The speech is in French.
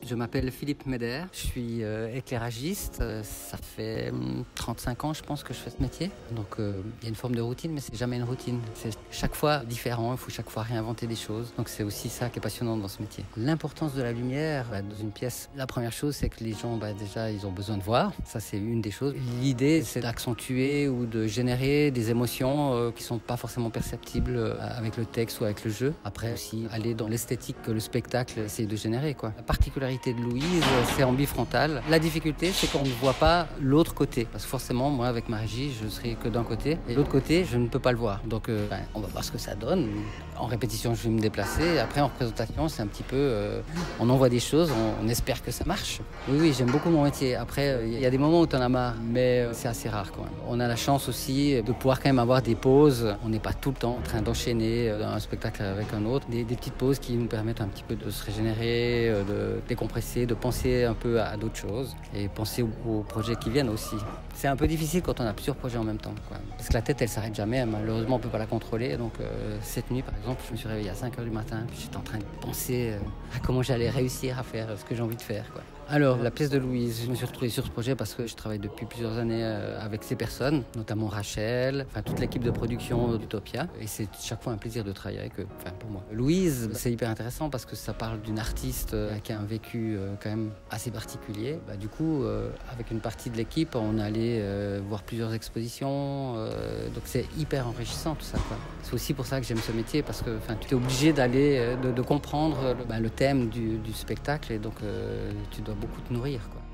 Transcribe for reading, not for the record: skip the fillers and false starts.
Je m'appelle Philippe Meder, je suis éclairagiste. Ça fait 35 ans, je pense, que je fais ce métier. Donc il y a une forme de routine, mais c'est jamais une routine. C'est chaque fois différent, il faut chaque fois réinventer des choses. Donc c'est aussi ça qui est passionnant dans ce métier. L'importance de la lumière dans une pièce, la première chose, c'est que les gens, déjà, ils ont besoin de voir. Ça, c'est une des choses. L'idée, c'est d'accentuer ou de générer des émotions qui sont pas forcément perceptibles avec le texte ou avec le jeu. Après aussi, aller dans l'esthétique que le spectacle essaie de générer, quoi. La particularité de Louise, c'est en bifrontal. La difficulté, c'est qu'on ne voit pas l'autre côté. Parce que forcément, moi, avec ma régie, je serai que d'un côté. Et l'autre côté, je ne peux pas le voir. Donc, on va voir ce que ça donne. En répétition, je vais me déplacer. Après, en représentation, c'est un petit peu... on envoie des choses, on espère que ça marche. Oui, j'aime beaucoup mon métier. Après, il y a des moments où tu en as marre, mais c'est assez rare, quand même. On a la chance aussi de pouvoir quand même avoir des pauses. On n'est pas tout le temps en train d'enchaîner un spectacle avec un autre. Des petites pauses qui nous permettent un petit peu de se régénérer, de décompresser, de penser un peu à d'autres choses et penser aux projets qui viennent aussi. C'est un peu difficile quand on a plusieurs projets en même temps, quoi. Parce que la tête, elle s'arrête jamais. Malheureusement, on peut pas la contrôler. Donc cette nuit, par exemple, je me suis réveillé à 5h du matin. Puis j'étais en train de penser à comment j'allais réussir à faire ce que j'ai envie de faire, quoi. Alors, la pièce de Louise, je me suis retrouvé sur ce projet parce que je travaille depuis plusieurs années avec ces personnes, notamment Rachel, toute l'équipe de production d'Utopia. Et c'est chaque fois un plaisir de travailler avec eux, pour moi. Louise, c'est hyper intéressant parce que ça parle d'une artiste qui a un vécu quand même assez particulier. Du coup, avec une partie de l'équipe, on est allé voir plusieurs expositions. Donc c'est hyper enrichissant tout ça, quoi. C'est aussi pour ça que j'aime ce métier parce que tu es obligé d'aller, de comprendre le thème du spectacle et donc tu dois beaucoup te nourrir, quoi.